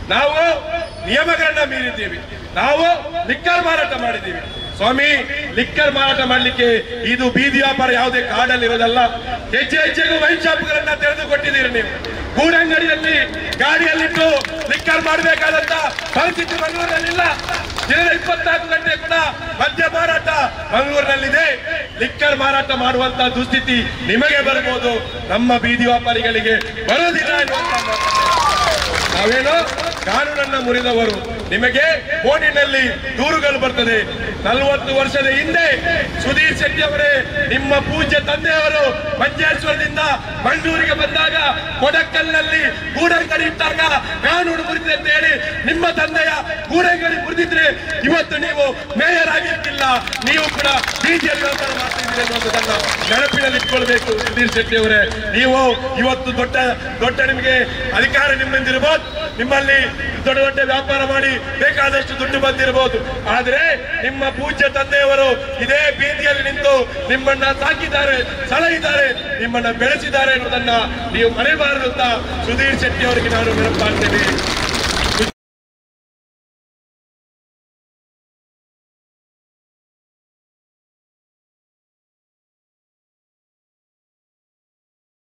ನಾವು ನಿಯಮಗಳನ್ನ ಮೀರಿದ್ದೀವಿ, ನಾವು ಲಿಕ್ಕರ್ ಮಾರಾಟ ಮಾಡಿದ್ದೀವಿ. ಸ್ವಾಮಿ, ಲಿಕ್ಕರ್ ಮಾರಾಟ ಮಾಡ್ಲಿಕ್ಕೆ ಇದು ಬೀದಿ ವ್ಯಾಪಾರ ಯಾವುದೇ ಕಾಡಲ್ಲಿ ಇರೋದಲ್ಲ. ಹೆಜ್ಜೆ ಹೆಜ್ಜೆಗೂ ವೈನ್ ಶಾಪ್ಗಳನ್ನ ತೆರೆದುಕೊಟ್ಟಿದ್ದೀರಿ ನೀವು. ಗೂಡಂಗಡಿಯಲ್ಲಿ ಗಾಡಿಯಲ್ಲಿಟ್ಟು ಲಿಕ್ಕರ್ ಮಾಡಬೇಕಾದಂತ ಪರಿಸ್ಥಿತಿ ಮಂಗಳೂರಿನಲ್ಲಿಲ್ಲ. ದಿನದ 24 ಗಂಟೆ ಕೂಡ ಮದ್ಯ ಮಾರಾಟ ಮಂಗಳೂರಿನಲ್ಲಿದೆ. ಲಿಕ್ಕರ್ ಮಾರಾಟ ಮಾಡುವಂತ ದುಸ್ಥಿತಿ ನಿಮಗೆ ಬರ್ಬೋದು, ನಮ್ಮ ಬೀದಿ ವ್ಯಾಪಾರಿಗಳಿಗೆ ಬರೋದಿಲ್ಲ ಎನ್ನುವಂತ ನಾವೇನೋ ಕಾನೂನನ್ನ ಮುರಿದವರು. ನಿಮಗೆ ಫೋನಿನಲ್ಲಿ ದೂರುಗಳು ಬರ್ತದೆ. 40 ವರ್ಷದ ಹಿಂದೆ ಸುಧೀರ್ ಶೆಟ್ಟಿ ಅವರೇ, ನಿಮ್ಮ ಪೂಜ್ಯ ತಂದೆಯವರು ಮಂಜೇಶ್ವರದಿಂದ ಮಂಗಳೂರಿಗೆ ಬಂದಾಗ ಕೊಡಕಲ್ನಲ್ಲಿ ಗೂಡಂಗಡಿ ಇಟ್ಟಾಗ ಕಾನೂನು ಮುರಿದಿದೆ ಅಂತ ಹೇಳಿ ನಿಮ್ಮ ತಂದೆಯ ಗೂಡಂಗಡಿ ಮುರಿದಿದ್ರೆ ಇವತ್ತು ನೀವು ಮೇಯರ್ ಆಗಿರ್ತಿಲ್ಲ, ನೀವು ಕೂಡ ಬೀದಿಯಲ್ಲಿ ವ್ಯಾಪಾರ ಮಾಡ್ತಿದ್ದೀರಿ ಅನ್ನೋದನ್ನ ನೆನಪಿನಲ್ಲಿ ಇಟ್ಕೊಳ್ಬೇಕು. ಸುಧೀರ್ ಶೆಟ್ಟಿ ಅವರೇ, ನೀವು ಇವತ್ತು ದೊಡ್ಡ ನಿಮಗೆ ಅಧಿಕಾರ ನಿಮ್ಮಂದಿರಬಹುದು, ನಿಮ್ಮಲ್ಲಿ ದೊಡ್ಡ ದೊಡ್ಡ ವ್ಯಾಪಾರ ಮಾಡಿ ಬೇಕಾದಷ್ಟು ದುಡ್ಡು ಬಂದಿರಬಹುದು. ಆದ್ರೆ ನಿಮ್ಮ ಪೂಜ್ಯ ತಂದೆಯವರು ಇದೇ ಬೀದಿಯಲ್ಲಿ ನಿಂತು ನಿಮ್ಮನ್ನ ಸಾಕಿದ್ದಾರೆ, ಸಲಹಿದ್ದಾರೆ, ನಿಮ್ಮನ್ನ ಬೆಳೆಸಿದ್ದಾರೆ ಅನ್ನೋದನ್ನ ನೀವು ಮರೆಯಬಾರದು ಅಂತ ಸುಧೀರ್ ಶೆಟ್ಟಿ ಅವರಿಗೆ ನಾನು ನೆನಪು ಮಾಡ್ತೇನೆ.